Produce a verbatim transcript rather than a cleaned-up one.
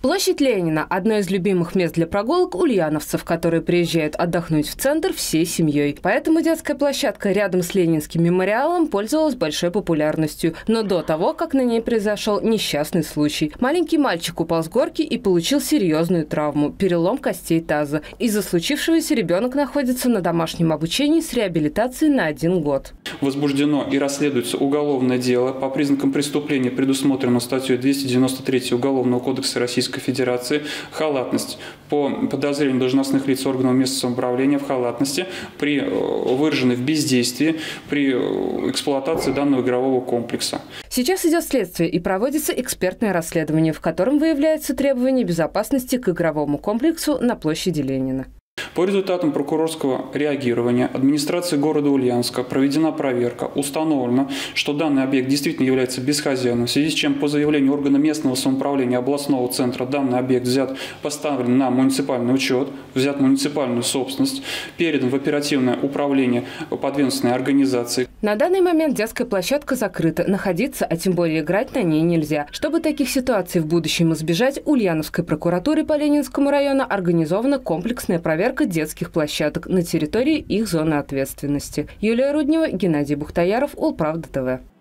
Площадь Ленина – одно из любимых мест для прогулок ульяновцев, которые приезжают отдохнуть в центр всей семьей. Поэтому детская площадка рядом с Ленинским мемориалом пользовалась большой популярностью. Но до того, как на ней произошел несчастный случай. Маленький мальчик упал с горки и получил серьезную травму – перелом костей таза. Из-за случившегося ребенок находится на домашнем обучении с реабилитацией на один год. Возбуждено и расследуется уголовное дело по признакам преступления, предусмотрено статьей двести девяносто три Уголовного кодекса Российской Федерации, халатность по подозрению должностных лиц органов местного самоуправления в халатности при выраженной в бездействии при эксплуатации данного игрового комплекса. Сейчас идет следствие и проводится экспертное расследование, в котором выявляются требования безопасности к игровому комплексу на площади Ленина. По результатам прокурорского реагирования администрации города Ульяновска проведена проверка. Установлено, что данный объект действительно является бесхозяйным, в связи с чем по заявлению органа местного самоуправления областного центра данный объект взят, поставлен на муниципальный учет, взят в муниципальную собственность, передан в оперативное управление подведомственной организации. На данный момент детская площадка закрыта. Находиться, а тем более играть на ней нельзя. Чтобы таких ситуаций в будущем избежать, Ульяновской прокуратурой по Ленинскому району организована комплексная проверка детских площадок на территории их зоны ответственности. Юлия Руднева, Геннадий Бухтаяров, Улправда ТВ.